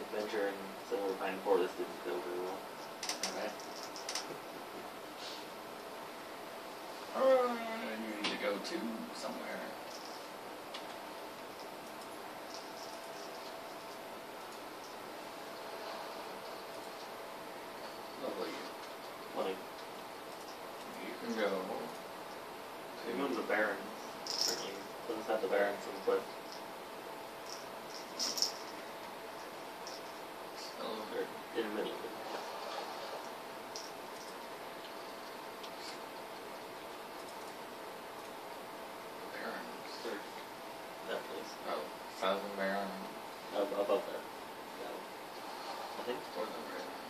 venture, and so Line 4 this didn't go very well. Okay. You need to go to somewhere. Lovely. Like, You can go you go to the Barrens. Let's have the Barrens and put. Or intermittent. Barrens. Search that place. Oh, Thousand Barrens. Above there. Yeah. I think. Or the Barrens.